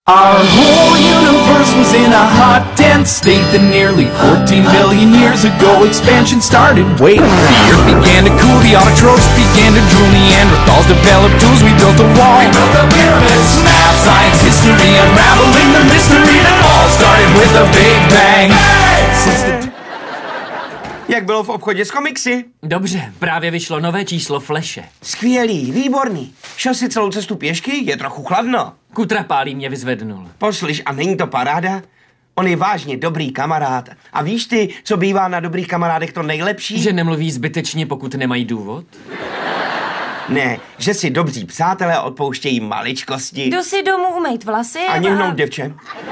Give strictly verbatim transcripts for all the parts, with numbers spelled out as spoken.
Our whole universe was in a hot, dense state that nearly fourteen billion years ago expansion started. Wait, the earth began to cool, the autotrophs began to drool, Neanderthals developed tools, we built a wall. We built the pyramids. Math, science, history, unraveling the mystery that all started with a big bang. Since the... Jak bylo v obchodě s komiksy? Dobře, právě vyšlo nové číslo Flashe. Skvělý, výborný. Šel si celou cestu pěšky, je trochu chladno. Kutrapálí mě vyzvednul. Poslyš, a není to paráda? On je vážně dobrý kamarád. A víš ty, co bývá na dobrých kamarádech to nejlepší? Že nemluví zbytečně, pokud nemají důvod? Ne, že si dobří přátelé odpouštějí maličkosti. Jdu si domů umýt vlasy a... Ani hnout, děvče.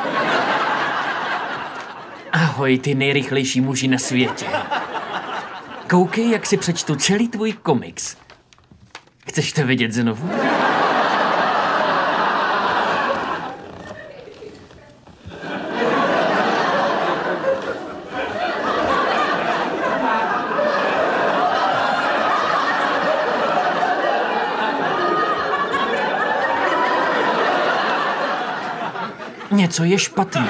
Ahoj, ty nejrychlejší muži na světě. Koukej, jak si přečtu celý tvůj komiks. Chceš to vidět znovu? Něco je špatný.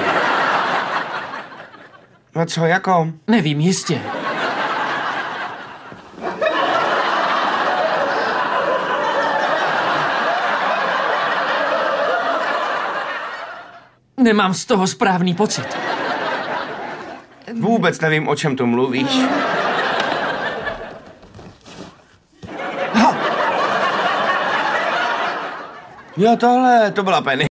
No co, jako? Nevím, jistě. Nemám z toho správný pocit. Vůbec nevím, o čem tu mluvíš. Ha! Jo, tohle, to byla Penny.